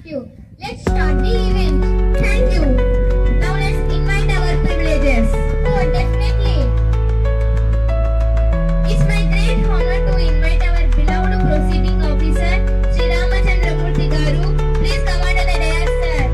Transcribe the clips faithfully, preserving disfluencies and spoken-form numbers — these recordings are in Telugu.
you. Let's start the event. Thank you. Now let's invite our privileges. Oh, definitely. It's my great honor to invite our beloved proceeding officer, Sri Ramachandra Murthy Garu. Please come under the dais, sir.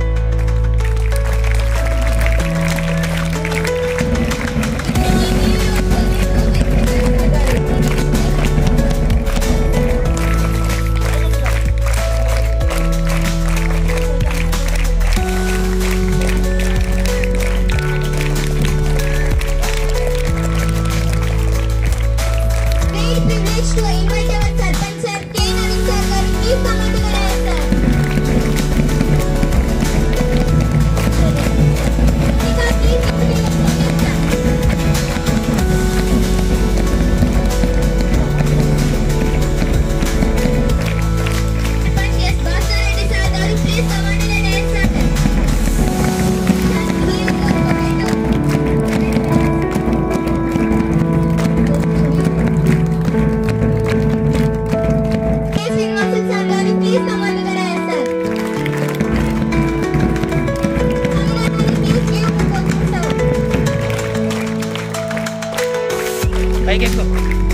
Baik Eko.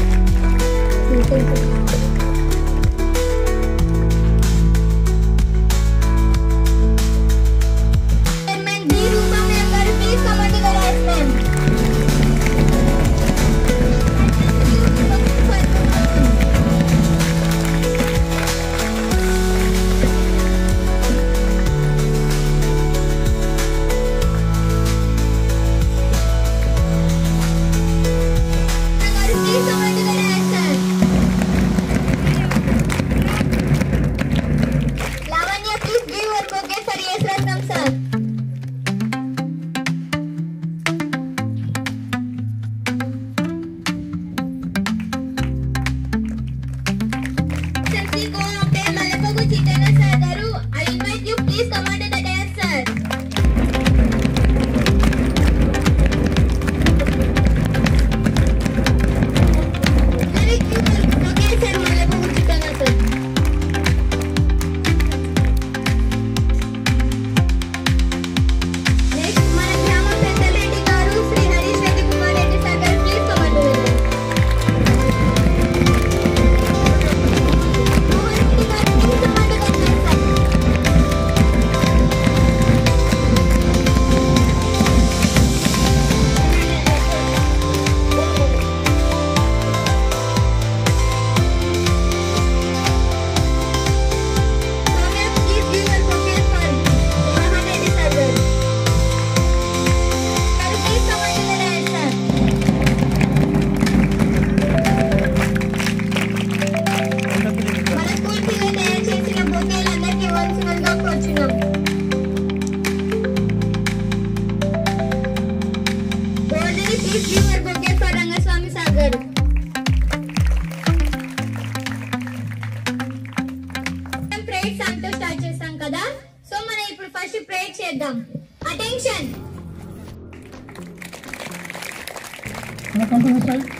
Attention! Now come to the side.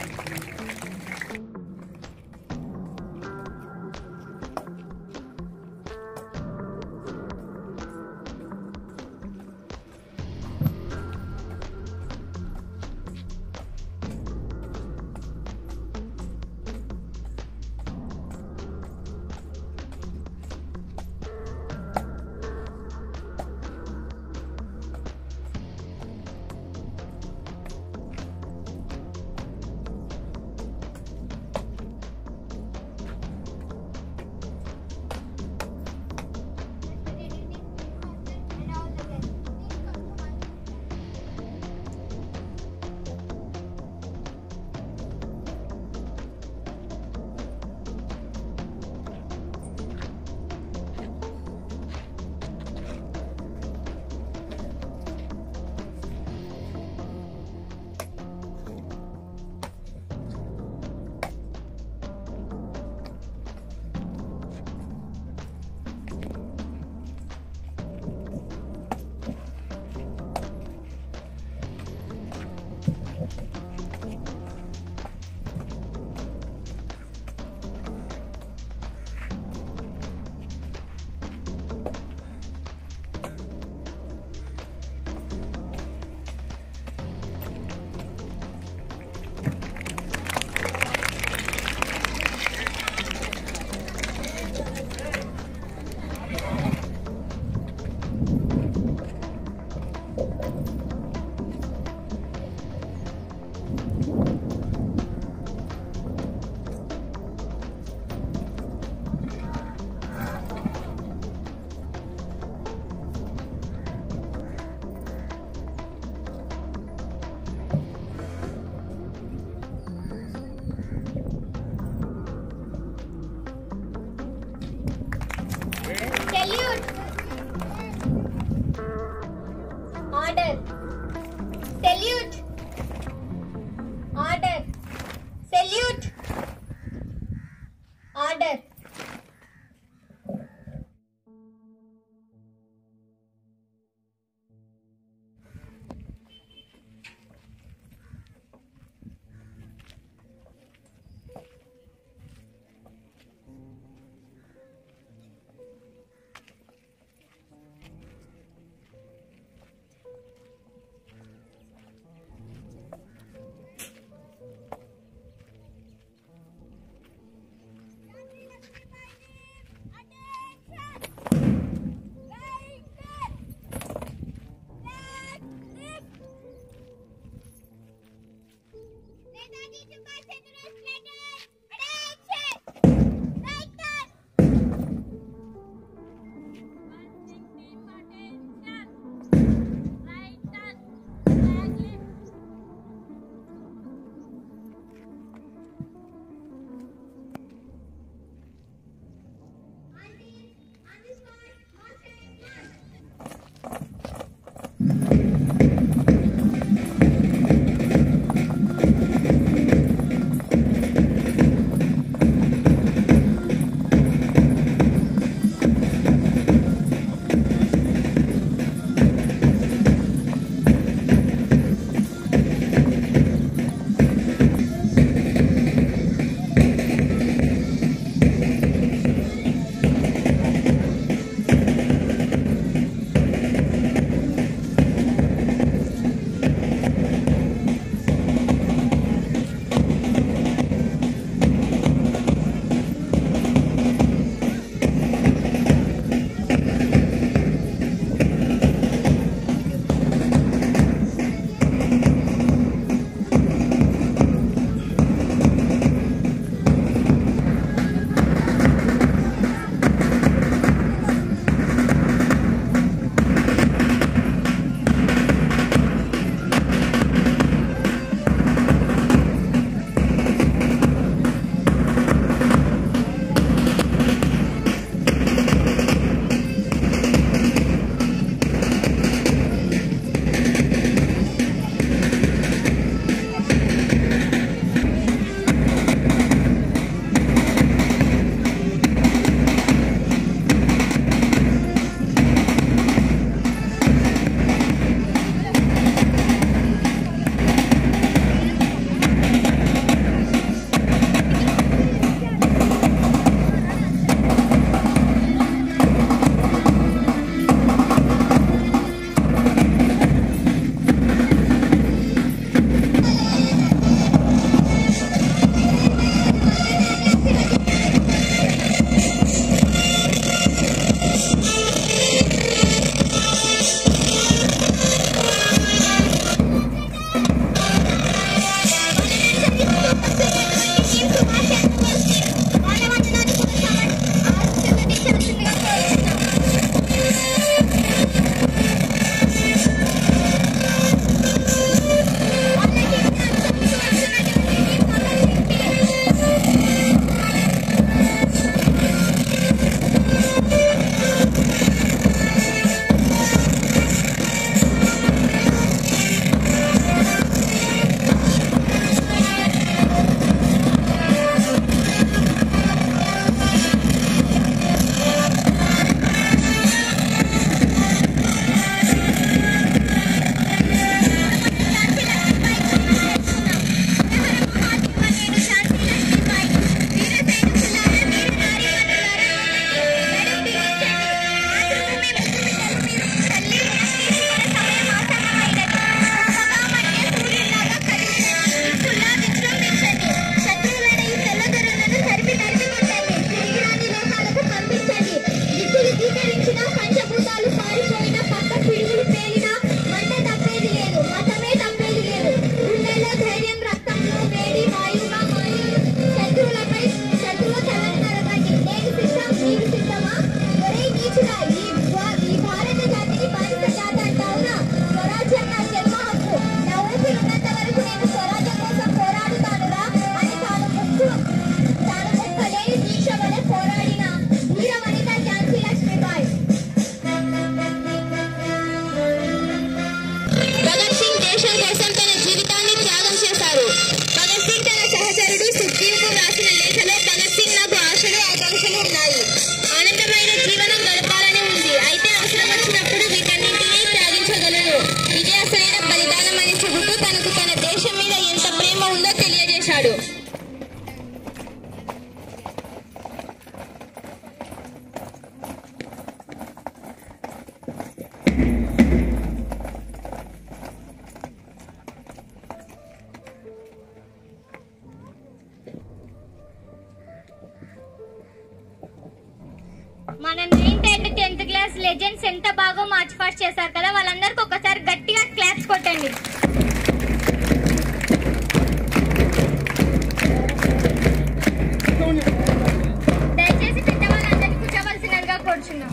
Ninth and tenth class legends ఎంత బాగా మార్చ్ పాస్ట్ చేశారు కదా, వాళ్ళందరికీ ఒకసారి గట్టిగా క్లాప్స్ కొట్టండి. దయచేసి పెద్దవాళ్ళందరినీ కూర్చోవలసినదిగా కోరుచున్నాం.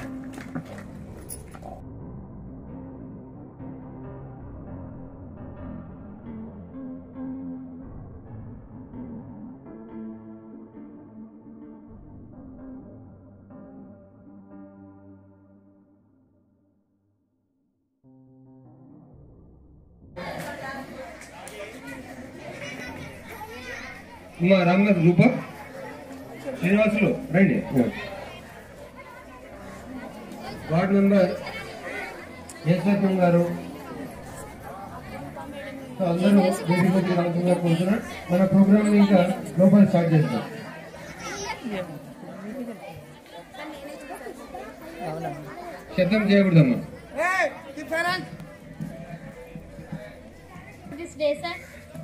మా రామగారు రూప శ్రీనివాసులు రండి. వార్డు మెంబర్ యశ్వత్నం గారు అందరూ వేదికకి రావాల్సిందిగా కోరుతున్నారు. మన ప్రోగ్రామ్ ఇంకా లోపల స్టార్ట్ చేస్తాం. శబ్దం చేయకూడదమ్మా. This day sir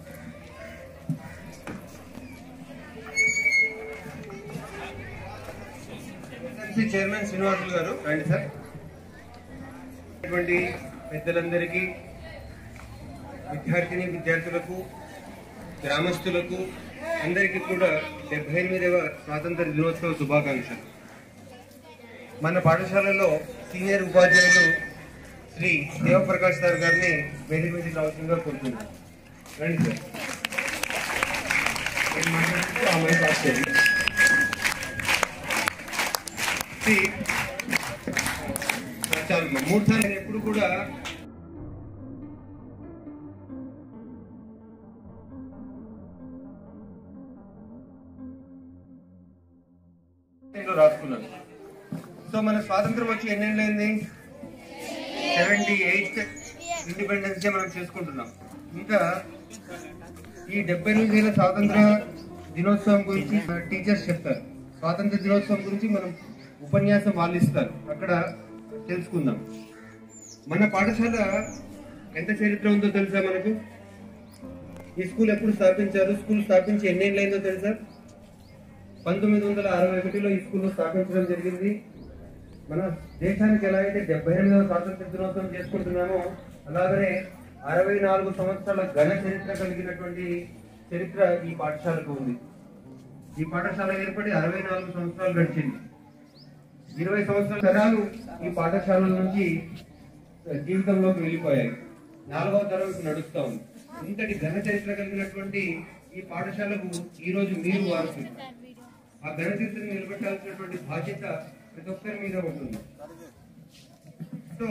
chairman Srinivasulu గారు రండి సార్. ఇటువంటి పెద్దలందరికీ, విద్యార్థిని విద్యార్థులకు, గ్రామస్తులకు అందరికీ కూడా డెబ్బై ఎనిమిదవ స్వాతంత్ర దినోత్సవ శుభాకాంక్షలు. మన పాఠశాలలో సీనియర్ ఉపాధ్యాయులు శ్రీ దేవప్రకాష్ సార్ గారిని వేదిక మీద రావాల్సిందిగా కోరుతున్నాను. రండి సార్. చాలు మూడు సార్లు ఎప్పుడు కూడా రాసుకున్నాను. సో మన స్వాతంత్రం వచ్చి ఎన్నేళ్ళైంది? సెవెంటీ ఎయిత్ ఇండిపెండెన్స్ డే మనం చేసుకుంటున్నాం. ఇంకా ఈ డెబ్బై ఎనిమిది ఏళ్ళ స్వాతంత్ర దినోత్సవం గురించి టీచర్స్ చెప్తారు. స్వాతంత్ర దినోత్సవం గురించి మనం ఉపన్యాసం వాళ్ళు ఇస్తారు, అక్కడ తెలుసుకుందాం. మన పాఠశాల ఎంత చరిత్ర ఉందో తెలుసా మనకు? ఈ స్కూల్ ఎప్పుడు స్థాపించారు? స్కూల్ స్థాపించి ఎన్నేళ్ళైందో తెలుసా? పంతొమ్మిది వందల అరవై ఒకటిలో ఈ స్కూల్ స్థాపించడం జరిగింది. మన దేశానికి ఎలా అయితే డెబ్బై ఎనిమిదవ స్వాతంత్ర దినోత్సవం చేసుకుంటున్నామో అలాగనే అరవై నాలుగు సంవత్సరాల ఘన చరిత్ర కలిగినటువంటి చరిత్ర ఈ పాఠశాలకు ఉంది. ఈ పాఠశాల ఏర్పడి అరవై నాలుగు సంవత్సరాలు గడిచింది. ఇరవై సంవత్సరాల తరాలు ఈ పాఠశాల నుంచి జీవితంలోకి వెళ్ళిపోయాయి. నాలుగవ తరం నడుస్తా ఉంది. ఇంతటి ఘన చరిత్ర కలిగినటువంటి ఈ పాఠశాలకు ఈ రోజు మీరు వారసులు. ఆ ఘన చరిత్రను నిలబెట్టాల్సినటువంటి బాధ్యత ప్రతి ఒక్కరి మీద ఉంటుంది. సో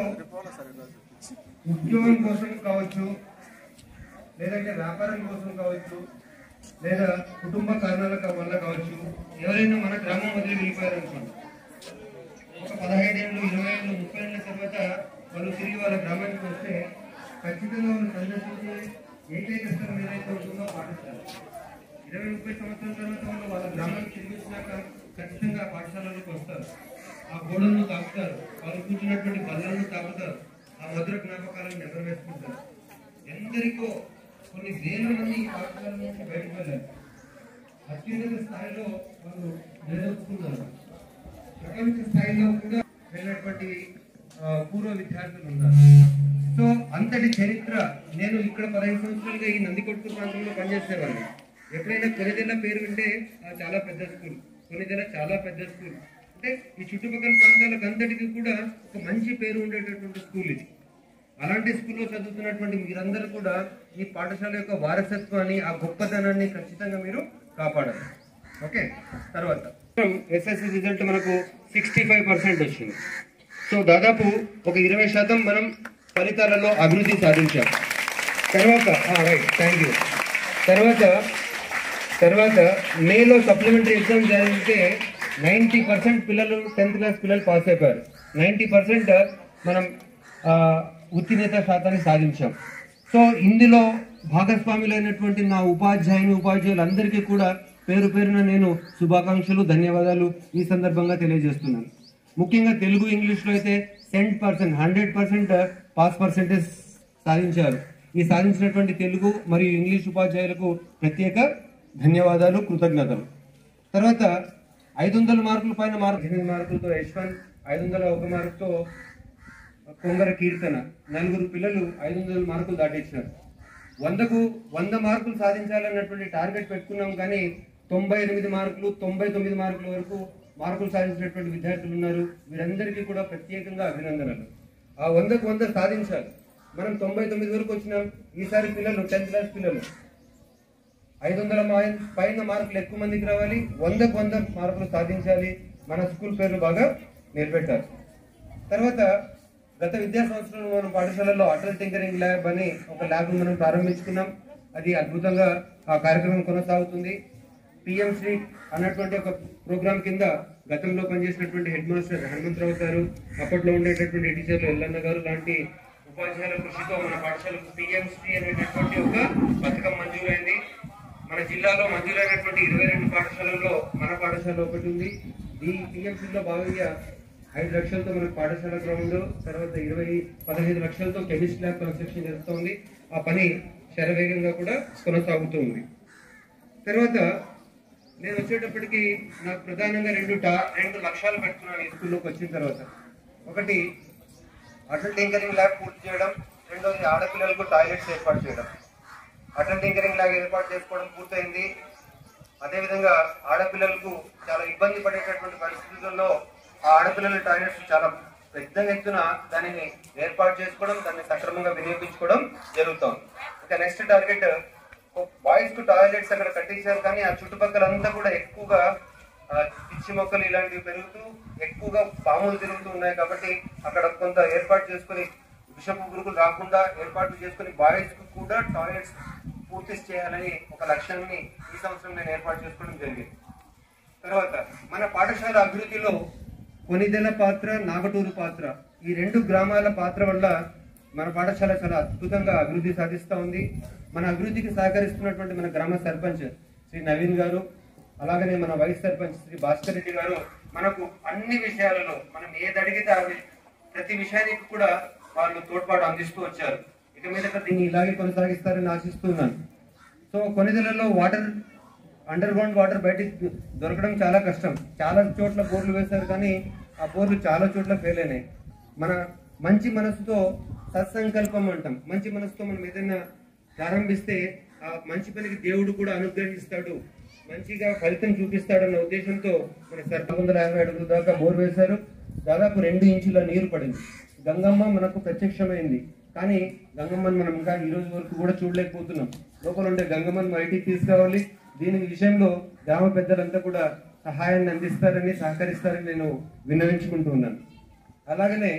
ఉద్యోగం కోసం కావచ్చు, లేదంటే వ్యాపారం కోసం కావచ్చు, లేదా కుటుంబ కారణాల వల్ల కావచ్చు, ఎవరైనా మన గ్రామం వదిలి వెళ్ళిపోయారనుకోండి, ఒక పదహైదేళ్ళు, ఇరవై ఏళ్ళు, ముప్పై ఏళ్ళ తర్వాత వాళ్ళు తిరిగి వాళ్ళ గ్రామానికి వస్తే ఖచ్చితంగా వాళ్ళు సందర్శించే ఏకైక స్థలం ఏదైతే ఉంటుందో పాఠశాల. ఇరవై ముప్పై సంవత్సరాల తర్వాత వాళ్ళు వాళ్ళ గ్రామానికి తిరిగి వచ్చినాక ఖచ్చితంగా పాఠశాలలోకి వస్తారు. ఆ గోడలను తాకుతారు, వాళ్ళు కూర్చున్నటువంటి బల్లలను తాకుతారు, ఆ మధుర జ్ఞాపకాలను నెమరు వేసుకుంటారు. ఎందరికో కొన్ని వేల మంది ఈ పాఠశాల నుంచి బయటకు వెళ్ళారు. అత్యున్నత స్థాయిలో వాళ్ళు నిలదొక్కున్నారు. ప్రపంచ స్థాయిలో కూడా వెళ్ళినటువంటి పూర్వ విద్యార్థులు ఉన్నారు. సో అంతటి చరిత్ర. నేను ఇక్కడ పదహైదు సంవత్సరాలుగా ఈ నందికొట్టు ప్రాంతంలో పనిచేసేవాడిని. ఎప్పుడైనా కొనిదెల పేరు వింటే చాలా పెద్ద స్కూల్, కొనిదెల చాలా పెద్ద స్కూల్. అంటే ఈ చుట్టుపక్కల ప్రాంతాలకు అంతటికి కూడా ఒక మంచి పేరు ఉండేటటువంటి స్కూల్ ఇది. అలాంటి స్కూల్లో చదువుతున్నటువంటి మీరందరూ కూడా ఈ పాఠశాల యొక్క వారసత్వాన్ని, ఆ గొప్పతనాన్ని ఖచ్చితంగా మీరు కాపాడాలి. ఓకే. తర్వాత ఎస్ఎస్సి రిజల్ట్ మనకు సిక్స్టీ ఫైవ్ పర్సెంట్ వచ్చింది. సో దాదాపు ఒక ఇరవై శాతం మనం ఫలితాలలో అభివృద్ధి సాధించాం. తర్వాత రైట్ థ్యాంక్ యూ తర్వాత తర్వాత మేలో సప్లిమెంటరీ ఎగ్జామ్ జరిగితే నైంటీ పర్సెంట్ పిల్లలు టెన్త్ క్లాస్ పిల్లలు పాస్ అయిపోయారు. నైంటీ పర్సెంట్ మనం ఉత్తీర్ణత శాతాన్ని సాధించాం. సో ఇందులో భాగస్వాములైనటువంటి నా ఉపాధ్యాయుని ఉపాధ్యాయులందరికీ కూడా పేరు పేరున నేను శుభాకాంక్షలు, ధన్యవాదాలు ఈ సందర్భంగా తెలియజేస్తున్నాను. ముఖ్యంగా తెలుగు, ఇంగ్లీష్లో అయితే cent percent hundred percent pass percentage సాధించారు. ఈ సాధించినటువంటి తెలుగు మరియు ఇంగ్లీష్ ఉపాధ్యాయులకు ప్రత్యేక ధన్యవాదాలు, కృతజ్ఞతలు. తర్వాత ఐదు వందల మార్కుల పైన మార్కు ఎనిమిది మార్కులతో యశ్వంత్, ఐదు వందల ఒక మార్కుతో కొంగర కీర్తన, నలుగురు పిల్లలు ఐదు వందల మార్కులు దాటించినారు. వందకు వంద మార్కులు సాధించాలన్నటువంటి టార్గెట్ పెట్టుకున్నాం, కానీ తొంభై ఎనిమిది మార్కులు తొంభై తొమ్మిది మార్కుల వరకు మార్కులు సాధించినటువంటి విద్యార్థులు ఉన్నారు. వీరందరికీ కూడా ప్రత్యేకంగా అభినందనలు. ఆ వందకు వంద సాధించాలి. మనం తొంభై తొమ్మిది వరకు వచ్చినాం. ఈసారి పిల్లలు టెన్త్ క్లాస్ పిల్లలు ఐదు వందల పైన మార్కులు ఎక్కువ మందికి రావాలి, వందకు వంద మార్కులు సాధించాలి. మన స్కూల్ పేర్లు బాగా నిలబెట్టాలి. తర్వాత గత విద్యా సంవత్సరంలో మనం పాఠశాలలో అటల్ టింకరింగ్ ల్యాబ్ అని ఒక ల్యాబ్ మనం ప్రారంభించుకున్నాం. అది అద్భుతంగా ఆ కార్యక్రమం కొనసాగుతుంది. పిఎం శ్రీ అన్నటువంటి ఒక ప్రోగ్రామ్ కింద గతంలో పనిచేసినటువంటి హెడ్ మాస్టర్ హనుమంతరావు గారు, అప్పట్లో ఉండేటటువంటి టీచర్లు ఎల్లన్న గారు లాంటి ఉపాధ్యాయుల కృషితో మన పాఠశాలకు పిఎం శ్రీ అనేటటువంటి ఒక పథకం మంజూరైంది. మన జిల్లాలో మంజూరైనటువంటి ఇరవై రెండు పాఠశాలల్లో మన పాఠశాల ఒకటి ఉంది. ఈ పిఎంసీలో భాగంగా ఐదు లక్షలతో మనకు పాఠశాల గ్రౌండ్, తర్వాత ఇరవై పదహైదు లక్షలతో కెమిస్ట్రీ ల్యాబ్ కన్స్ట్రక్షన్ జరుగుతుంది. ఆ పని శరవేగంగా కూడా కొనసాగుతూ ఉంది. తర్వాత నేను వచ్చేటప్పటికి నాకు ప్రధానంగా రెండు టా రెండు లక్ష్యాలు పెట్టుకున్నాను ఈ స్కూల్లోకి వచ్చిన తర్వాత. ఒకటి అటల్ టింకరింగ్ ల్యాబ్ పూర్తి చేయడం, రెండోది ఆడపిల్లలకు టాయిలెట్స్ ఏర్పాటు చేయడం. అటల్ టింకరింగ్ ల్యాబ్ ఏర్పాటు చేసుకోవడం పూర్తయింది. అదేవిధంగా ఆడపిల్లలకు చాలా ఇబ్బంది పడేటటువంటి పరిస్థితుల్లో ఆ ఆడపిల్లల టాయిలెట్స్ చాలా పెద్ద ఎత్తున దానిని ఏర్పాటు చేసుకోవడం, దాన్ని సక్రమంగా వినియోగించుకోవడం జరుగుతుంది. ఇంకా నెక్స్ట్ టార్గెట్ బాయ్స్ కు టాయిలెట్స్ అక్కడ కట్టించారు, కానీ ఆ చుట్టుపక్కలంతా కూడా ఎక్కువగా పిచ్చి మొక్కలు ఇలాంటివి పెరుగుతూ ఎక్కువగా పాములు తిరుగుతూ ఉన్నాయి. కాబట్టి అక్కడ కొంత ఏర్పాటు చేసుకుని విషపు పురుగులు రాకుండా ఏర్పాటు చేసుకుని బాయ్స్ కు కూడా టాయిలెట్స్ పూర్తి చేయాలని ఒక లక్ష్యాన్ని ఈ సంవత్సరం నేను ఏర్పాటు చేసుకోవడం జరిగింది. తర్వాత మన పాఠశాల అభివృద్ధిలో కొనిదెల పాత్ర, నాగటూరు పాత్ర, ఈ రెండు గ్రామాల పాత్ర వల్ల మన పాఠశాల చాలా అద్భుతంగా అభివృద్ధి సాధిస్తూ ఉంది. మన అభివృద్ధికి సహకరిస్తున్నటువంటి మన గ్రామ సర్పంచ్ శ్రీ నవీన్ గారు, అలాగనే మన వైస్ సర్పంచ్ శ్రీ భాస్కర్ రెడ్డి గారు మనకు అన్ని విషయాలలో మనం ఏది అడిగితే అవి ప్రతి విషయానికి కూడా వాళ్ళు తోడ్పాటు అందిస్తూ వచ్చారు. ఇక మీద దీన్ని ఇలాగే కొనసాగిస్తారని ఆశిస్తున్నాను. సో కొనిదెలలో వాటర్, అండర్ గ్రౌండ్ వాటర్ బయటికి దొరకడం చాలా కష్టం. చాలా చోట్ల బోర్లు వేశారు, కానీ ఆ బోర్లు చాలా చోట్ల ఫెయిల్ అయినాయి. మన మంచి మనసుతో సత్సంకల్పం అంటాం. మంచి మనసుతో మనం ఏదైనా ప్రారంభిస్తే ఆ మంచి పనికి దేవుడు కూడా అనుగ్రహిస్తాడు, మంచిగా ఫలితం చూపిస్తాడన్న ఉద్దేశంతో మన సర్ప వందల యాభై అడుగుల దాకా బోర్ వేశారు. దాదాపు రెండు ఇంచుల నీరు పడింది. గంగమ్మ మనకు ప్రత్యక్షమైంది, కానీ గంగమ్మని మనం ఇంకా ఈ రోజు వరకు కూడా చూడలేకపోతున్నాం. లోపల ఉండే గంగమ్మని బయటికి తీసుకురావాలి. దీని విషయంలో గ్రామ పెద్దలంతా కూడా సహాయాన్ని అందిస్తారని, సహకరిస్తారని నేను విన్నవించుకుంటూ ఉన్నాను. అలాగనే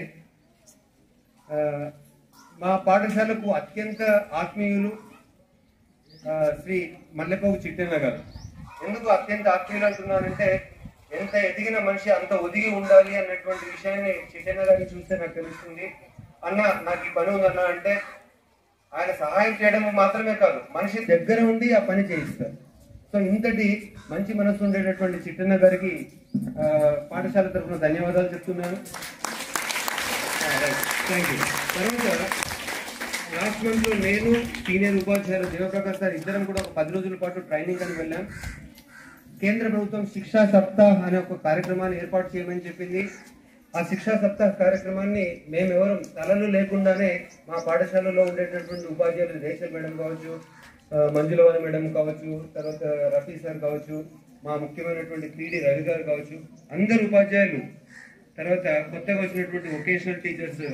మా పాఠశాలకు అత్యంత ఆత్మీయులు శ్రీ మల్లెపోగు చిట్టన్న గారు. ఎందుకు అత్యంత ఆత్మీయులు అంటున్నానంటే, ఎంత ఎదిగిన మనిషి అంత ఒదిగి ఉండాలి అన్నటువంటి విషయాన్ని చిట్టన్న గారిని చూస్తే నాకు తెలుస్తుంది. అన్న నాకు ఈ పని ఉందన్న అంటే ఆయన సహాయం చేయడం మాత్రమే కాదు, మనిషి దగ్గర ఉండి ఆ పని చేయిస్తారు. సో ఇంతటి మంచి మనసు ఉండేటటువంటి చిట్టన్న గారికి పాఠశాల తరఫున ధన్యవాదాలు చెప్తున్నాను. Thank you. తర్వాత లాస్ట్ మంత్ లో నేను సీనియర్ ఉపాధ్యాయులు దేవప్రకాష్ సార్ ఇద్దరం కూడా ఒక పది రోజుల పాటు ట్రైనింగ్ అని వెళ్ళాం. కేంద్ర ప్రభుత్వం శిక్షా సప్తాహ్ అనే ఒక కార్యక్రమాన్ని ఏర్పాటు చేయమని చెప్పింది. ఆ శిక్షా సప్తాహ్ కార్యక్రమాన్ని మేమెవరం తలలు లేకుండానే మా పాఠశాలలో ఉండేటటువంటి ఉపాధ్యాయులు రేచల్ మేడం కావచ్చు, మంజులవాణి మేడం కావచ్చు, తర్వాత రఫీ సార్ కావచ్చు, మా ముఖ్యమైనటువంటి పీడి రవి గారు కావచ్చు, అందరు ఉపాధ్యాయులు, తర్వాత కొత్తగా వచ్చినటువంటి వొకేషనల్ టీచర్స్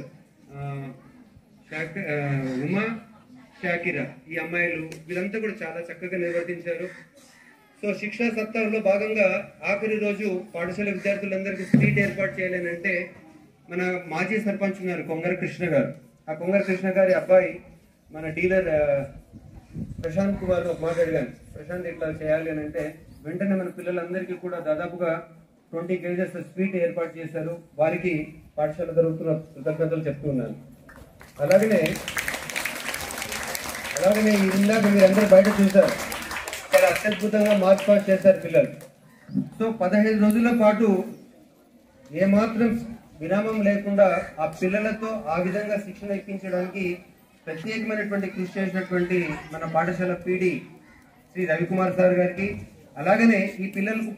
ఉమా, షాకిరా, ఈ అమ్మాయిలు వీళ్ళంతా కూడా చాలా చక్కగా నిర్వర్తించారు. సో శిక్షా సప్తాహంలో భాగంగా ఆఖరి రోజు పాఠశాల విద్యార్థులందరికీ స్ట్రీట్ ఏర్పాటు చేయాలంటే మన మాజీ సర్పంచ్ ఉన్నారు కొంగర కృష్ణ గారు. ఆ కొంగర కృష్ణ గారి అబ్బాయి మన డీలర్ ప్రశాంత్ కుమార్ ఒక మాట అడిగాను, ప్రశాంత్ ఇట్లా చేయాలి అని అంటే వెంటనే మన పిల్లలందరికీ కూడా దాదాపుగా ట్వంటీ కేజెస్ స్వీట్ ఏర్పాటు చేశారు. వారికి పాఠశాల జరుగుతున్న కృతజ్ఞతలు చెప్తున్నాను. అలాగనే అలాగనే ఇందాక మీరందరూ బయట చూశారు, చాలా అత్యద్భుతంగా మార్చ్ పాస్ చేశారు పిల్లలు. సో పదహైదు రోజుల పాటు ఏమాత్రం విరామం లేకుండా ఆ పిల్లలతో ఆ విధంగా శిక్షణ ఇప్పించడానికి ప్రత్యేకమైనటువంటి కృషి చేసినటువంటి మన పాఠశాల పీడి శ్రీ రవికుమార్ సార్ గారికి, అలాగనే ఈ పిల్లలకు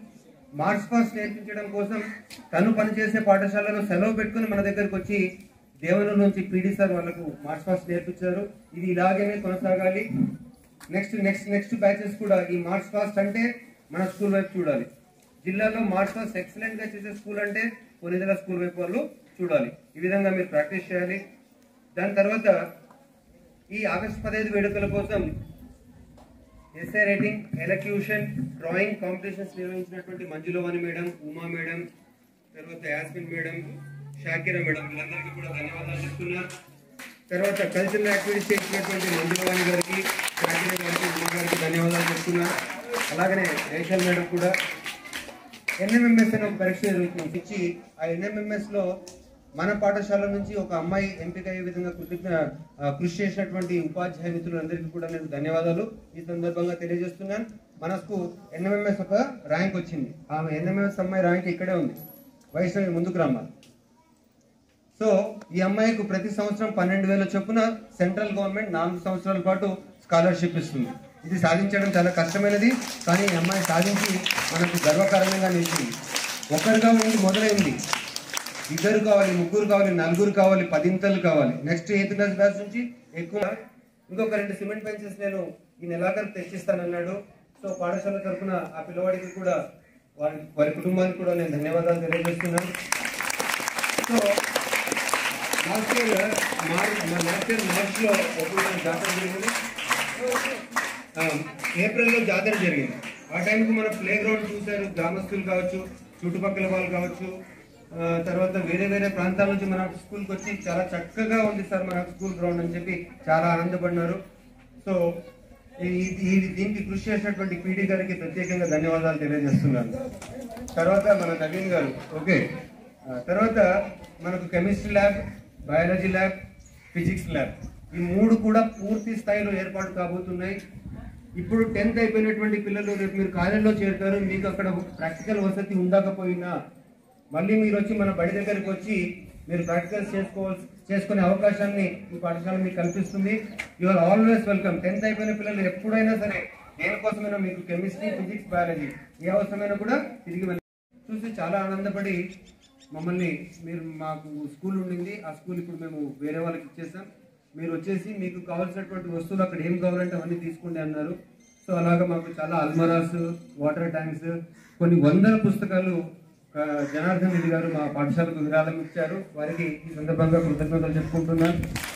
మార్చ్ పాస్ట్ నేర్పించడం కోసం తను పనిచేసే పాఠశాలలో సెలవు పెట్టుకుని మన దగ్గరకు వచ్చి దేవనూరు నుంచి పీడీ సార్ వాళ్ళకు మార్చ్ పాస్ట్ నేర్పించారు. ఇది ఇలాగనే కొనసాగాలి. నెక్స్ట్ నెక్స్ట్ నెక్స్ట్ బ్యాచెస్ కూడా ఈ మార్చ్ పాస్ట్ అంటే మన స్కూల్ వైపు చూడాలి. జిల్లాలో మార్చ్ పాస్ట్ ఎక్సలెంట్ గా చేసే స్కూల్ అంటే కొనిదెల స్కూల్ వైపు వాళ్ళు చూడాలి. ఈ విధంగా మీరు ప్రాక్టీస్ చేయాలి. దాని తర్వాత ఈ ఆగస్టు పదహైదు వేడుకల కోసం SA writing, elocution, drawing competitions నిర్వహించినటువంటి మంజులవాణి మేడం, ఉమా మేడం, తర్వాత యాస్మిన్ మేడం, షాకిరా మేడం వీళ్ళందరికీ కూడా ధన్యవాదాలు చెప్తున్నా. తర్వాత కల్చరల్ యాక్టివిటీస్ చేసినటువంటి మంజులవాణి గారికి, షాకిరా గారికి, ఉమా గారికి ధన్యవాదాలు చెప్తున్నా. అలాగనే రేషల్ మేడం కూడా. ఎన్ఎంఎంఎస్ అనే ఒక పరీక్ష జరుగుతుంది ఇచ్చి ఆ ఎన్ఎంఎంఎస్ లో మన పాఠశాల నుంచి ఒక అమ్మాయి ఎంపిక అయ్యే విధంగా కృతజ్ఞ కృషి చేసినటువంటి ఉపాధ్యాయ మిత్రులందరికీ కూడా నేను ధన్యవాదాలు ఈ సందర్భంగా తెలియజేస్తున్నాను. మనకు ఎన్ఎంఎంఎస్ ఒక ర్యాంక్ వచ్చింది. ఆ ఎన్ఎంఎంఎస్ అమ్మాయి ర్యాంక్ ఇక్కడే ఉంది, వైష్ణవి ముందుకు రమ్మాలి. సో ఈ అమ్మాయికి ప్రతి సంవత్సరం పన్నెండు వేల చొప్పున సెంట్రల్ గవర్నమెంట్ నాలుగు సంవత్సరాల పాటు స్కాలర్షిప్ ఇస్తుంది. ఇది సాధించడం చాలా కష్టమైనది, కానీ ఈ అమ్మాయి సాధించి మనకు గర్వకారణంగా నిలిచింది. ఒకరుగా ఉండి మొదలైంది, ఇద్దరు కావాలి, ముగ్గురు కావాలి, నలుగురు కావాలి, పదింతలు కావాలి. నెక్స్ట్ ఎయిత్ క్లాస్ బ్యాచ్ నుంచి ఎక్కువ. ఇంకొక రెండు సిమెంట్ బెంచెస్ నేను ఈ నెలాఖరు తెచ్చిస్తానన్నాడు. సో పాఠశాల తరఫున ఆ పిల్లవాడికి కూడా వారి వారి కుటుంబానికి కూడా నేను ధన్యవాదాలు తెలియజేస్తున్నాను. So last year March last year మార్చ్లో ఒక జాతర జరిగింది, ఏప్రిల్లో జాతర జరిగింది. ఆ టైంకి మన ప్లే గ్రౌండ్ చూశారు. గ్రామస్తులు కావచ్చు, చుట్టుపక్కల వాళ్ళు కావచ్చు, తర్వాత వేరే వేరే ప్రాంతాల నుంచి మన స్కూల్కి వచ్చి చాలా చక్కగా ఉంది సార్ మన స్కూల్ గ్రౌండ్ అని చెప్పి చాలా ఆనందపడినారు. సో ఈ దీనికి కృషి చేసినటువంటి పీడీ గారికి ప్రత్యేకంగా ధన్యవాదాలు తెలియజేస్తున్నాను. తర్వాత మన నవీన్ గారు. ఓకే, తర్వాత మనకు chemistry lab, biology lab, physics lab ఈ మూడు కూడా పూర్తి స్థాయిలో ఏర్పాటు కాబోతున్నాయి. ఇప్పుడు టెన్త్ అయిపోయినటువంటి పిల్లలు రేపు మీరు కాలేజీలో చేరుతారు. మీకు అక్కడ ప్రాక్టికల్ వసతి ఉండకపోయినా మళ్ళీ మీరు వచ్చి మన బడి దగ్గరికి వచ్చి మీరు ప్రాక్టికల్స్ చేసుకోవాల్సి చేసుకునే అవకాశాన్ని ఈ పాఠశాల మీకు కల్పిస్తుంది. You are always welcome. Tenth అయిపోయిన పిల్లలు ఎప్పుడైనా సరే దేనికోసమైనా మీకు కెమిస్ట్రీ, ఫిజిక్స్, బయాలజీ ఏ అవసరమైనా కూడా తిరిగి వెళ్ళి చూసి చాలా ఆనందపడి మమ్మల్ని మీరు మాకు స్కూల్ ఉండింది, ఆ స్కూల్ ఇప్పుడు మేము వేరే వాళ్ళకి ఇచ్చేసాం, మీరు వచ్చేసి మీకు కావాల్సినటువంటి వస్తువులు అక్కడ ఏం కావాలంటే అవన్నీ తీసుకోండి అన్నారు. సో అలాగా మాకు చాలా అల్మరాస్, వాటర్ ట్యాంక్స్, కొన్ని వందల పుస్తకాలు జనార్దన్ రెడ్డి గారు మా పాఠశాలకు విరాళం ఇచ్చారు. వారికి ఈ సందర్భంగా కృతజ్ఞతలు చెప్పుకుంటున్నాను.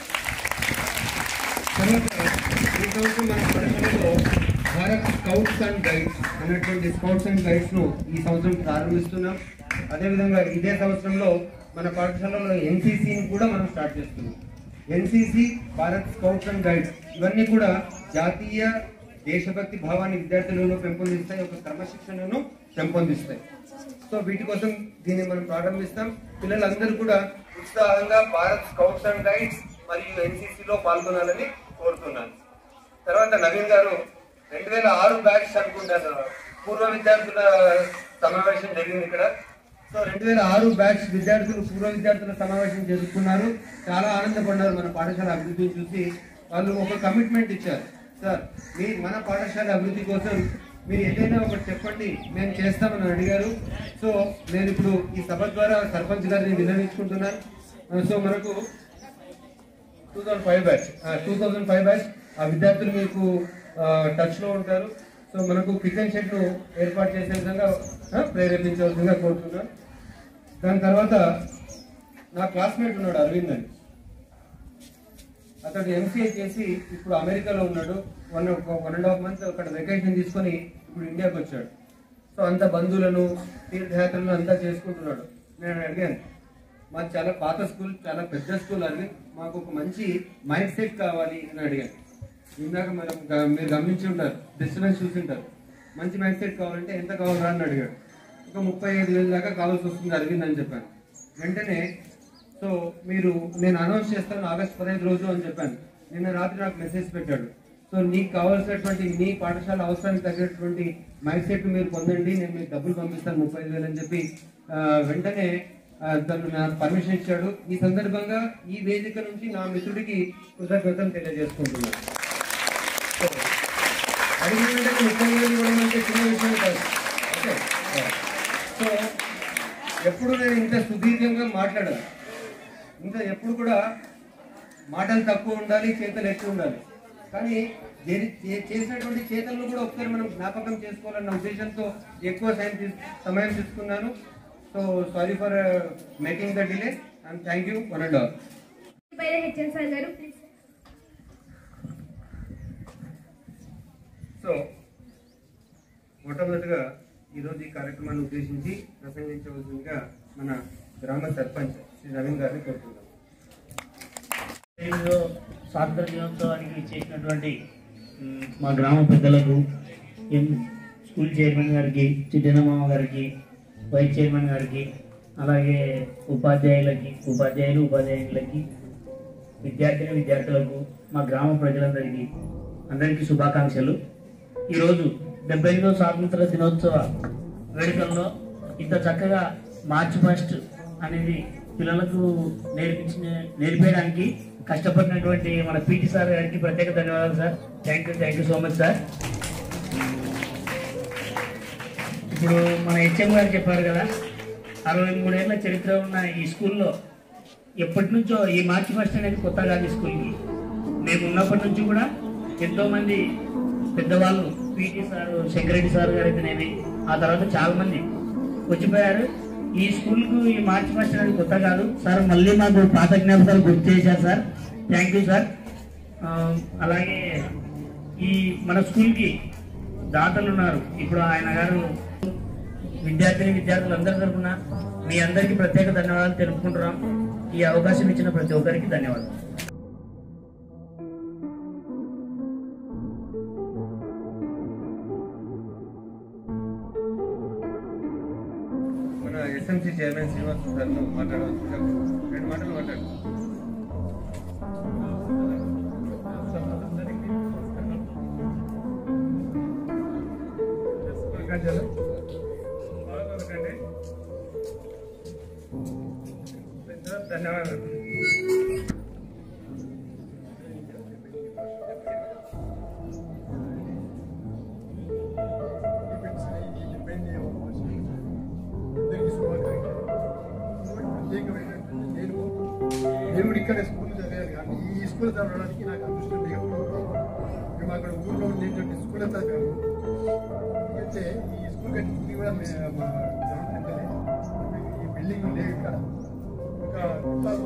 తర్వాత ఈ సంవత్సరం మన పాఠశాలలో భారత్ స్కౌట్స్ అండ్ గైడ్స్ అనేటువంటి స్కౌట్స్ అండ్ గైడ్స్ ను ఈ సంవత్సరం ప్రారంభిస్తున్నాం. అదేవిధంగా ఇదే సంవత్సరంలో మన పాఠశాలలో ఎన్సీసీని కూడా మనం స్టార్ట్ చేస్తున్నాం. NCC, Bharat scouts and guides ఇవన్నీ కూడా జాతీయ దేశభక్తి భావాన్ని విద్యార్థులలో పెంపొందిస్తాయి, ఒక క్రమశిక్షణను పెంపొందిస్తాయి. సో వీటి కోసం దీన్ని మనం ప్రారంభిస్తాం. పిల్లలందరూ కూడా ఉత్సాహంగా భారత్ స్కౌట్స్ అండ్ గైడ్స్ మరియు ఎన్సీసీలో పాల్గొనాలని కోరుతున్నాను. తర్వాత నవీన్ గారు రెండు వేల ఆరు బ్యాచ్ అనుకుంటారు పూర్వ విద్యార్థుల సమావేశం జరిగింది ఇక్కడ. సో రెండు వేల ఆరు బ్యాచ్ విద్యార్థులు పూర్వ విద్యార్థుల సమావేశం జరుపుకున్నారు. చాలా ఆనందపడ్డారు మన పాఠశాల అభివృద్ధిని చూసి. వాళ్ళు ఒక కమిట్మెంట్ ఇచ్చారు, సార్ మీ మన పాఠశాల అభివృద్ధి కోసం మీరు ఏదైనా ఒకటి చెప్పండి, మేము చేస్తామని అడిగారు. సో నేను ఇప్పుడు ఈ సభ ద్వారా సర్పంచ్ గారిని విన్నవించుకుంటున్నాను. సో మనకు two thousand five batch two thousand five batch ఆ విద్యార్థులు మీకు టచ్లో ఉంటారు. సో మనకు కిచెన్ షెడ్ను ఏర్పాటు చేసే విధంగా ప్రేరేపించవలసిందిగా కోరుతున్నాను. దాని తర్వాత నా క్లాస్మేట్ ఉన్నాడు అరవింద్ అని, అతడు ఎంసీఏ చేసి ఇప్పుడు అమెరికాలో ఉన్నాడు. One one and half month అక్కడ వెకేషన్ తీసుకొని ఇప్పుడు ఇండియాకి వచ్చాడు. సో అంత బంధువులను, తీర్థయాత్రలను అంతా చేసుకుంటున్నాడు. నేను అడిగాను, మాది చాలా పాత స్కూల్, చాలా పెద్ద స్కూల్ అని, మాకు ఒక మంచి మైండ్ సెట్ కావాలి అని అడిగాను. ఇందాక మనం మీరు గమనించి ఉంటారు, డిస్టర్బెన్స్ చూసి ఉంటారు. మంచి మైండ్ సెట్ కావాలంటే ఎంత కావాలా అని అడిగాడు. ఒక ముప్పై ఐదు వేల దాకా కావాల్సి వస్తుంది అరవింద్ అని చెప్పాను. వెంటనే సో మీరు నేను అనౌన్స్ చేస్తాను ఆగస్టు పదహైదు రోజు అని చెప్పాను. నిన్న రాత్రి నాకు మెసేజ్ పెట్టాడు. సో నీకు కావాల్సినటువంటి మీ పాఠశాల అవసరానికి తగ్గటువంటి మైండ్ సెట్ మీరు పొందండి, నేను మీకు డబ్బులు పంపిస్తాను ముప్పై ఐదు వేలు అని చెప్పి వెంటనే తను నాకు పర్మిషన్ ఇచ్చాడు. ఈ సందర్భంగా ఈ వేదిక నుంచి నా మిత్రుడికి కృతజ్ఞతలు తెలియజేసుకుంటున్నాను. అడిగిన ముప్పై వేలు ఇవ్వడం అంటే చిన్న విషయం కాదు. ఓకే, ఎప్పుడు నేను ఇంత సుదీర్ఘంగా మాట్లాడాను, ఇంకా ఎప్పుడు కూడా మాటలు తక్కువ ఉండాలి, చేతలు ఎక్కువ ఉండాలి. కానీ చేసినటువంటి చేతలను కూడా ఒకసారి మనం జ్ఞాపకం చేసుకోవాలన్న ఉద్దేశంతో ఎక్కువ సమయం సమయం తీసుకున్నాను. So sorry for making the delay and thank you one and all. So మొట్టమొదటిగా ఈరోజు ఈ కార్యక్రమాన్ని ఉద్దేశించి ప్రసంగించవలసిందిగా మన గ్రామ సర్పంచ్ శ్రీ రవీంద్ర గారిని కోరుతున్నాను. స్వాతంత్ర దినోత్సవానికి చేసినటువంటి మా గ్రామ పెద్దలకు, స్కూల్ చైర్మన్ గారికి, చిట్టనమామ గారికి, వైస్ చైర్మన్ గారికి, అలాగే ఉపాధ్యాయులకి ఉపాధ్యాయులు ఉపాధ్యాయులకి విద్యార్థిని విద్యార్థులకు, మా గ్రామ ప్రజలందరికీ అందరికీ శుభాకాంక్షలు. ఈరోజు డెబ్బై ఐదో స్వాతంత్ర దినోత్సవ వేడుకల్లో ఇంత చక్కగా మార్చ్ ఫస్ట్ అనేది పిల్లలకు నేర్పించిన నేర్పేయడానికి కష్టపడినటువంటి మన పీటీ సార్ గారికి ప్రత్యేక ధన్యవాదాలు sir. Thank you thank you so much sir. ఇప్పుడు మన హెచ్ఎం గారు చెప్పారు కదా, అరవై మూడేళ్ల చరిత్ర ఉన్న ఈ స్కూల్లో ఎప్పటి నుంచో ఈ మార్చి ఫస్ట్ అనేది కొత్త కాదు. ఈ స్కూల్కి మేము ఉన్నప్పటి నుంచి కూడా ఎంతోమంది పెద్దవాళ్ళు, పీటీ సారు, శంకరెడ్డి సార్ గారు అయితేనేమి, ఆ తర్వాత చాలా మంది వచ్చిపోయారు. ఈ స్కూల్కు ఈ మార్చి ఫస్ట్ అనేది కొత్త కాదు సార్. మళ్ళీ మాకు పాత జ్ఞాపకాలు గుర్తు చేశారు సార్. Thank you sir. అలాగే ఈ మన స్కూల్కి దాతలు ఉన్నారు. ఇప్పుడు ఆయన గారు విద్యార్థిని విద్యార్థులందరి తరఫున మీ అందరికీ ప్రత్యేక ధన్యవాదాలు తెలుపుకుంటున్నాం. ఈ అవకాశం ఇచ్చిన ప్రతి ఒక్కరికి ధన్యవాదాలు. మన ఎస్ఎంసీ చైర్మన్ శ్రీనివాస్ సార్ను మాట్లాడవలసిందిగా రెండు మాటలు మాట్లాడు. ధన్యవాదాలు. దేవుడు ఇక్కడ స్కూల్ చదివారు కానీ ఈ స్కూల్ చదవడానికి నాకు అదృష్టం లేదు. మేము అక్కడ ఊళ్ళో ఉండేటువంటి స్కూల్ చదివాము. అయితే ఈ స్కూల్ కట్టింది కూడా మా గవర్నమెంట్ ఈ బిల్డింగ్ లేవు ఇక్కడ. ఒక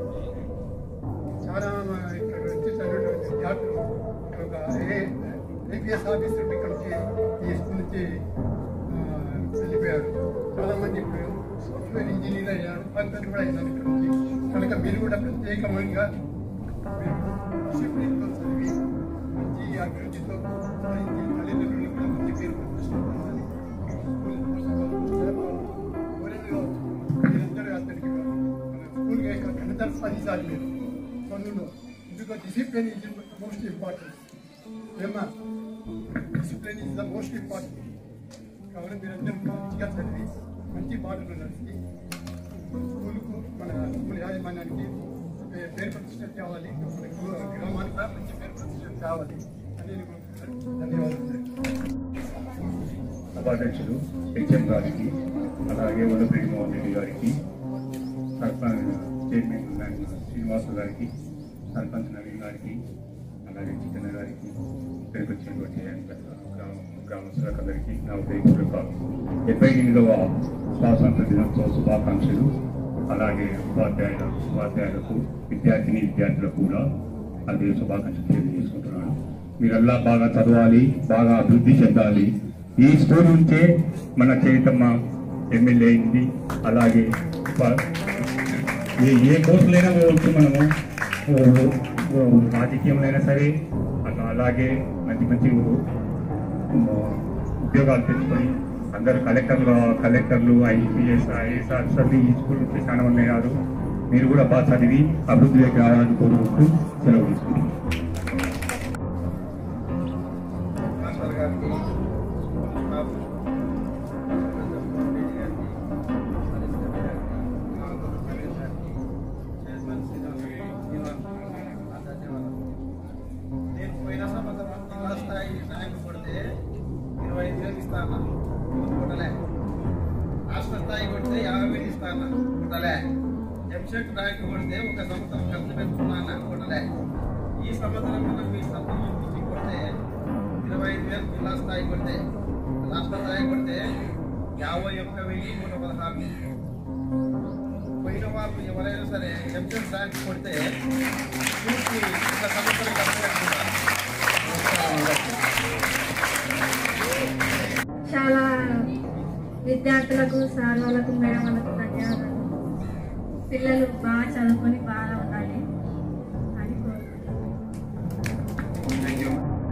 చాలా ఇక్కడ వచ్చి చదివేటువంటి విద్యార్థులు ఇక్కడ ఒక ఐపీఎస్ ఆఫీసర్ ఇక్కడ నుంచి ఈ స్కూల్ నుంచి వెళ్ళిపోయారు. చాలా మంది ఇప్పుడు సాఫ్ట్వేర్ ఇంజనీర్ అయ్యారు, పంతులు కూడా అయినారు ఇక్కడ నుంచి. కనుక మీరు కూడా ప్రత్యేకంగా డిసిప్లిన్తో చదివి మంచి అభివృద్ధితో తల్లిదండ్రులు కూడా మంచి పేరు ప్రతిష్ఠించాలి. మీరందరూ అతనికి స్కూల్గా ఇక్కడ ఘనత సాధించాలి. మీరు పనుల్లో ఎందుకో డిసిప్లిన్ ఈజ్ మోస్ట్ ఇంపార్టెంట్. ఏమా discipline is the most important. కాబట్టి మీరందరూ మంచిగా చదివి మంచి బాటలు నడిచి స్కూల్కు మన స్కూల్ యాజమాన్యానికి పేరు ప్రతిష్ట కావాలి, మన గ్రామానికి కూడా మంచి పేరు ప్రతిష్ట కావాలి అని ధన్యవాదాలు. ఉపాధ్యక్షులు హెచ్ఎం గారికి, అలాగే వల్లభేడి మోహన్ రెడ్డి గారికి, సర్పంచ్ చైర్మన్ శ్రీనివాసు గారికి, సర్పంచ్ నవీన్ గారికి, అలాగే చికెన్ గారికి, ఇక్కడికి వచ్చినటువంటి గ్రామస్తులందరికీ నా ఉదయపూర్వక డెబ్బై ఎనిమిదవ స్వాతంత్ర దినోత్సవ శుభాకాంక్షలు. అలాగే ఉపాధ్యాయుల ఉపాధ్యాయులకు, విద్యార్థిని విద్యార్థులకు కూడా అదే శుభాకాంక్షలు తెలియజేసుకుంటున్నాను. మీరల్లా బాగా చదవాలి, బాగా అభివృద్ధి చెందాలి. ఈ స్కూల్ నుంచే మన చైతమ్మ ఎమ్మెల్యే అయింది. అలాగే ఏ ఏ కోర్సులైనా పోవచ్చు మనము, రాజకీయంలో సరే. అలా అలాగే మంచి మంచి ఉద్యోగాలు తెచ్చుకొని అందరూ కలెక్టర్లు కలెక్టర్లు ఐపీఎస్ ఐఏఎస్ ఆఫీసర్లు ఈ స్కూల్ నుంచి చాలా మంది అయ్యారు. మీరు కూడా బాగా చదివి అభివృద్ధిలోకి రావాలని కోరుకుంటూ సెలవు తీసుకుంటున్నాను. నేను పోయిన సంవత్సరం జిల్లా స్థాయి నాయకులు కొడితే ఇరవై ఐదు వేలు ఇస్తాను, రాష్ట్ర స్థాయి కొడితే యాభై వేలు ఎంసెట్ ర్యాంక్ కొడితే ఒక సంవత్సరం ఖర్చు పెట్టుకున్నా కొట్టలే. ఈ సంవత్సరం మనం మీ సంవత్సరం నుంచి కొడితే ఇరవై ఐదు వేలు జిల్లా స్థాయి కొడితే రాష్ట్ర స్థాయి కొడితే యాభై ఒక్క వెయ్యి నూట పదహారు. పోయిన వాళ్ళు ఎవరైనా సరే ఎంసెట్ ర్యాంక్ కొడితే పూర్తి ఒక సంవత్సరం ఖర్చు పెట్టుకున్నారు. చాలా విద్యార్థులకు సార్ వాళ్ళకు మేడం వాళ్ళకు ధన్యవాదాలు. పిల్లలు బాగా చదువుకొని బాగా ఉండాలి అని కోరుకుంటున్నాను.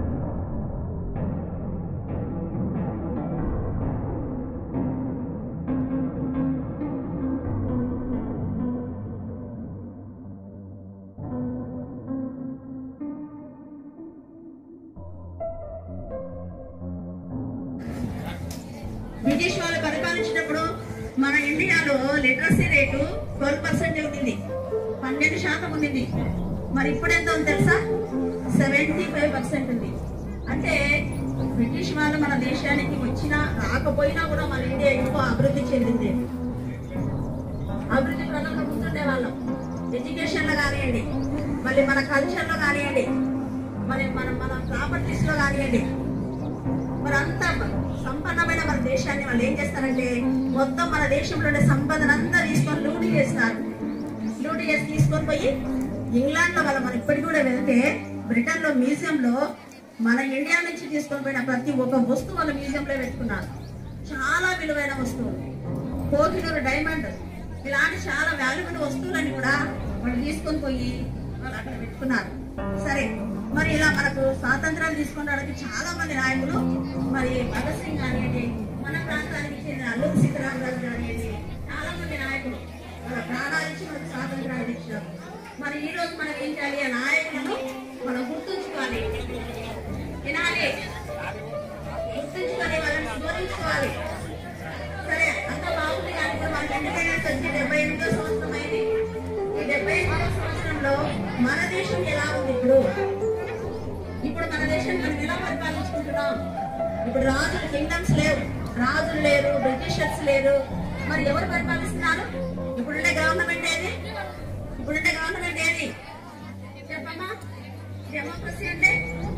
బ్రిటిష్ వాళ్ళు పరిపాలించినప్పుడు మన ఇండియాలో లిటరసీ రేటు ట్వెల్వ్ పర్సెంట్ ఉండింది, పన్నెండు శాతం ఉండింది. మరి ఇప్పుడు ఎంత ఉంది తెలుసా? సెవెంటీ ఫైవ్ పర్సెంట్ ఉంది. అంటే బ్రిటిష్ వాళ్ళు మన దేశానికి వచ్చినా రాకపోయినా కూడా మన ఇండియా ఎక్కువ అభివృద్ధి చెందింది. అభివృద్ధి ప్రణాళిక ముందుండే వాళ్ళం. ఎడ్యుకేషన్ లో కానివ్వండి, మళ్ళీ మన కల్చర్ లో కానివ్వండి, మరి మన మన ప్రాపర్టీస్ లో కానివ్వండి, మరి అంతా సంపన్నమైన మన దేశాన్ని వాళ్ళు ఏం చేస్తారంటే మొత్తం మన దేశంలో ఉండే సంపదనంతా తీసుకొని లూటీ చేస్తారు. లూటీ చేసి తీసుకొని పోయి ఇంగ్లాండ్ లో వాళ్ళ మనం ఇప్పటికి కూడా వెళ్తే బ్రిటన్ లో మ్యూజియం లో మన ఇండియా నుంచి తీసుకొని పోయిన ప్రతి ఒక్క వస్తువు వాళ్ళ మ్యూజియం లో పెట్టుకున్నారు. చాలా విలువైన వస్తువులు, కోహినూరు డైమండ్ ఇలాంటి చాలా వాల్యుబుల్ వస్తువులని కూడా వాళ్ళు తీసుకొని పోయి వాళ్ళు అక్కడ పెట్టుకున్నారు. సరే, మరి ఇలా మనకు స్వాతంత్రాలు తీసుకోవడానికి చాలా మంది నాయకులు, మరి భగత్ సింగ్ కానివ్వండి, మన ప్రాంతానికి చెందిన అల్లూరి సీతారామరాజు కానివ్వండి, చాలా మంది నాయకులు వాళ్ళ ప్రాణాలు ఇచ్చి మనకు స్వాతంత్రాలు ఇచ్చినారు. మరి ఈ రోజు మనం ఏం చేయాలి? ఆ నాయకులను మనం గుర్తుంచుకోవాలి, వినాలి, గుర్తుంచుకొని వాళ్ళని స్మరించుకోవాలి. సరే, అంత బాగుంది కానీ ఇప్పుడు వాళ్ళ ఇండిపెండెన్స్ వచ్చి డెబ్బై ఎనిమిదో సంవత్సరం అయింది. ఈ డెబ్బై ఎనిమిదో సంవత్సరంలో మన దేశం ఎలా ఉంది? ఇప్పుడు ఇప్పుడు మన దేశం మనం ఎలా పరిపాలించుకుంటున్నాం? ఇప్పుడు రాజులు కింగ్డమ్స్ లేవు, రాజులు లేరు, బ్రిటిషర్స్ లేరు. మరి ఎవరు పరిపాలిస్తున్నారు? ఇప్పుడుండే గవర్నమెంట్ ఏది? ఇప్పుడుండే గవర్నమెంట్ ఏది చెప్పమ్మా? డెమోక్రసీ అంటే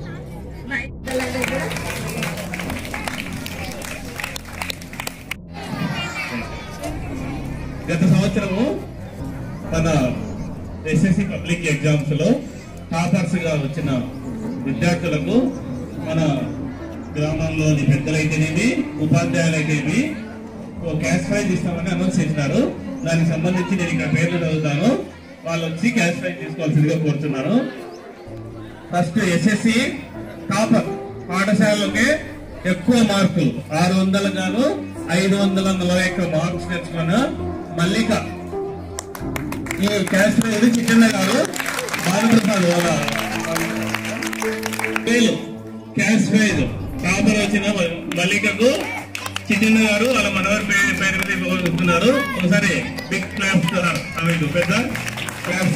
గత సంవత్సరము మన ఎస్ఎస్సి పబ్లిక్ ఎగ్జామ్స్ లో టాపర్స్ గా వచ్చిన విద్యార్థులకు మన గ్రామంలోని పెద్దలైతేనేమి ఉపాధ్యాయులైతేనేమి ఓ క్యాష్ ప్రైజ్ ఇస్తామని అనౌన్స్ చేసినారు. దానికి సంబంధించి నేను ఇక్కడ పేర్లు చదువుతాను, వాళ్ళు వచ్చి క్యాష్ ప్రైజ్ తీసుకోవాల్సిందిగా కోరుతున్నాను. ఫస్ట్ ఎస్ఎస్సి టాపర్, పాఠశాలకే ఎక్కువ మార్కులు ఆరు వందలు గాను ఐదు వందల నలభై ఒక్క మార్క్స్ తెచ్చుకున్న మల్లిక ఈ క్యాష్ ప్రైజ్ చిన్న గారు బాలప్రసాద్ వాళ్ళ పేరు క్యాష్ ప్రైజ్ టాపర్ వచ్చిన మల్లికకు చిన్న గారు వాళ్ళ మనవారి పేరు పేరు మీద ఇవ్వబోతున్నారు. ఒకసారి బిగ్ క్లాప్స్ అవి పెద్ద క్లాప్స్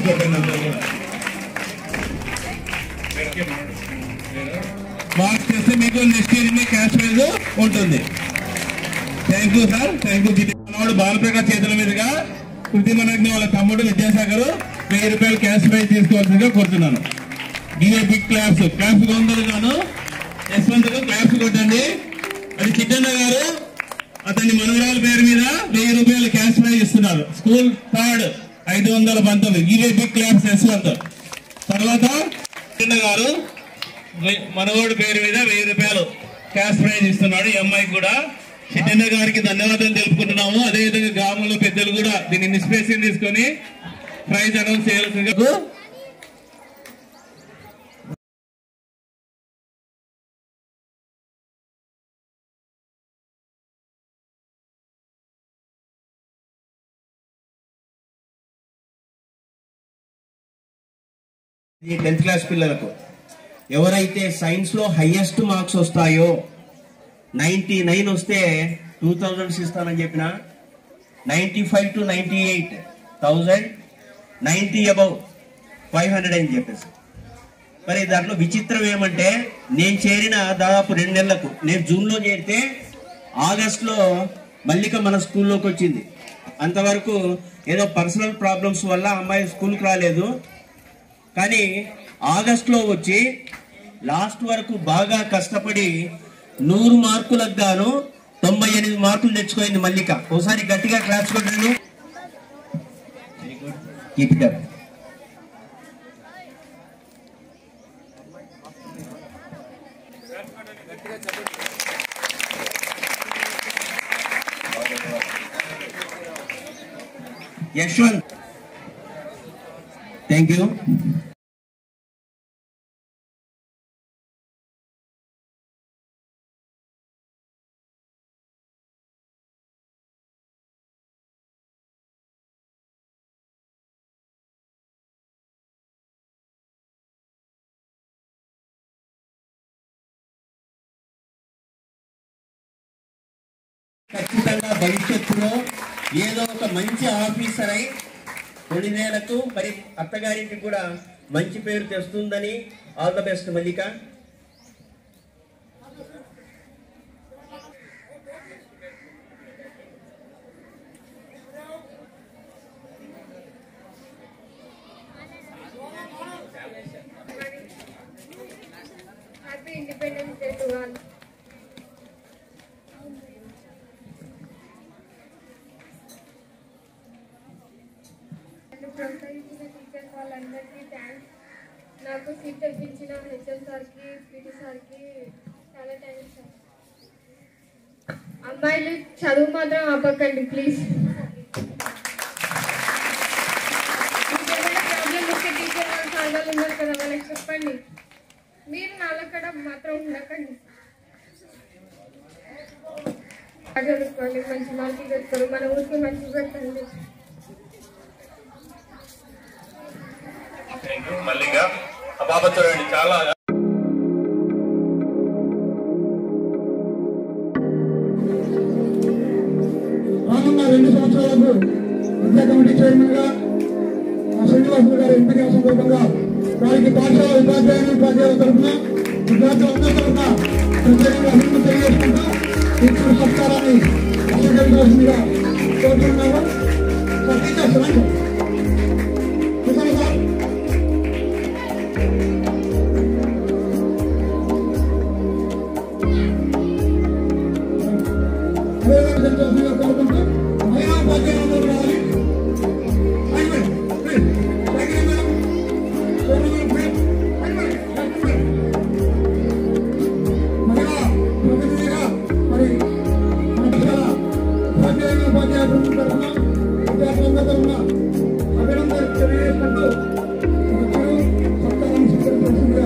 మార్క్స్ చేస్తే మీకు నెక్స్ట్ ఇయర్ క్యాష్ ప్రైజ్ ఉంటుంది. Thank you sir, thank you. మనవాడు బాలప్రకాష్ చేతుల మీదుగా కృతిమనగ్ని వాళ్ళ తమ్ముడు విద్యాసాగర్ వెయ్యి రూపాయలు క్యాష్ ప్రైజ్ తీసుకోవాల్సిందిగా కోరుతున్నాను. Give a big claps. Claps కొందరు గాను యశ్వంత్ క్లాప్స్ కొట్టండి. అది చిట్టన్న గారు అతని మనవరాల పేరు మీద వెయ్యి రూపాయలు క్యాష్ ప్రైజ్ ఇస్తున్నారు. స్కూల్ థర్డ్ ఐదు వందల పంతొమ్మిది. Give a big claps Yashwant. తర్వాత చిన్న గారు మనవోడి పేరు మీద వెయ్యి రూపాయలు క్యాష్ ప్రైజ్ ఇస్తున్నాడు. ఈ అమ్మాయికి కూడా చిట్టన్న గారికి ధన్యవాదాలు తెలుపుకుంటున్నాము. అదేవిధంగా గ్రామంలో పెద్దలు కూడా దీన్ని ఇన్స్పిరేషన్ తీసుకొని ప్రైజ్ అనౌన్స్ చేయాల్సిందిగా ఈ టెన్త్ క్లాస్ పిల్లలకు ఎవరైతే సైన్స్ లో హైయెస్ట్ మార్క్స్ వస్తాయో నైన్టీ నైన్ వస్తే టూ థౌజండ్స్ ఇస్తానని చెప్పిన ninety five to ninety eight thousand ninety above five hundred అని చెప్పేసి. మరి దాంట్లో విచిత్రం ఏమంటే నేను చేరిన దాదాపు రెండు నెలలకు, నేను జూన్లో చేరితే ఆగస్టులో మల్లిక మన స్కూల్లోకి వచ్చింది. అంతవరకు ఏదో పర్సనల్ ప్రాబ్లమ్స్ వల్ల అమ్మాయి స్కూల్కి రాలేదు. కానీ ఆగస్టులో వచ్చి లాస్ట్ వరకు బాగా కష్టపడి నూరు మార్కులకు గాను తొంభై ఎనిమిది మార్కులు తెచ్చుకోయింది మల్లిక. ఒకసారి గట్టిగా క్లాస్ కొట్టండి. Keep it up. Yashwant, thank you. ఖచ్చితంగా భవిష్యత్తులో ఏదో ఒక మంచి ఆఫీసర్ అయి కొన్ని నెలలకు మరి అత్తగారికి కూడా మంచి పేరు తెస్తుందని. All the best Mallika. Happy independence day to all. ప్రోత్సహించిన టీచర్స్ వాళ్ళందరికీ థ్యాంక్స్. నాకు సీట్ తెప్పించిన హెచ్ఎం సార్కి, పీటీ సార్కి చాలా థ్యాంక్స్ సార్. అమ్మాయిలు చదువు మాత్రం ఆపకండి ప్లీజ్. ఇంకేమైనా ప్రాబ్లం వస్తే టీచర్ వాళ్ళు సార్ వాళ్ళు ఉన్నారు కదా, వాళ్ళకి చెప్పండి. మీరు నాలక్కడ మాత్రం ఉండకండి. చదువుకోండి, మంచి మార్కులు తెచ్చుకోండి, మన ఊరికి మంచి పెట్టండి. మల్లిగా ఆ బాబా చూడండి చాలా రానున్న రెండు సంవత్సరాలకు విద్యా కమిటీ చైర్మన్ గా శ్రీనివాసులు గారి ఎంపిక సందర్భంగా వారికి పాఠశాల ఉపాధ్యాయులు ఉపాధ్యాయుల తరఫున విద్యార్థులందరి తరఫున ప్రత్యేకంగా అభివృద్ధి తెలియజేసుకుంటూ ఇచ్చిన సత్కారాన్ని అంగీకరించవలసిందిగా కోరుతున్నాము. టీచర్స్ రండి. సార్ కోరుకుంటూ మహిళా ఉపాధ్యాయులందరూ రావాలి. మహిళా ప్రతినిధిగా మరి ఉపాధ్యాయులు ఉపాధ్యాయులు తరఫున విద్యార్థులందరి తరఫున అభినందనలు తెలియజేసుకుంటూ సత్కారం స్వీకరించాల్సిందిగా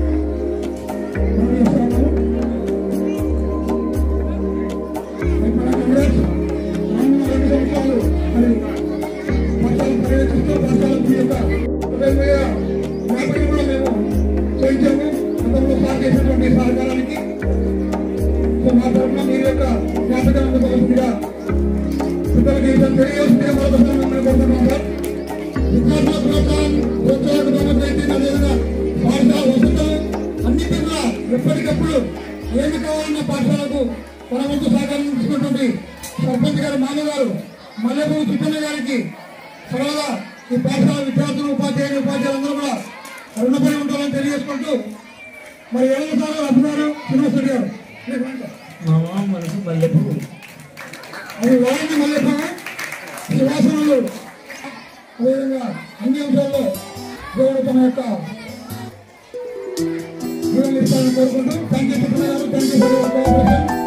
సహకారానికి మా తరఫున మీ యొక్క జ్ఞాపకాలను కావాల్సిందిగా పిల్లలకి తెలియజేసిందిగా మరొకసారి మిమ్మల్ని కోరుతున్నాం సార్. విద్యార్థుల ప్రోత్సాహం ప్రోత్సాహక సమర్థైతే అదేవిధంగా పాఠశాల వసతులు అన్నింటి కూడా ఎప్పటికప్పుడు ఏమి కావాలన్న పాఠశాలకు తన వంతు సహకరించినటువంటి సర్పంచ్ గారు మామ గారు మల్లెపూడి చిట్టన్న గారికి సర్వదా ఈ పాఠశాల విద్యార్థులు ఉపాధ్యాయులు ఉపాధ్యాయులందరూ కూడా రుణపడి ఉంటారని తెలియజేసుకుంటూ మరి ఏళ్ళ సార్ అభిమారు శ్రీనివాసరెడ్డి గారు మామ మనసు మల్లెపూ అది వారిని మల్లెపూ సువాసనలు అదేవిధంగా అన్ని అంశాల్లో దేవుడు తన యొక్క జీవనం ఇస్తారని కోరుకుంటూ thank you thank you for your cooperation.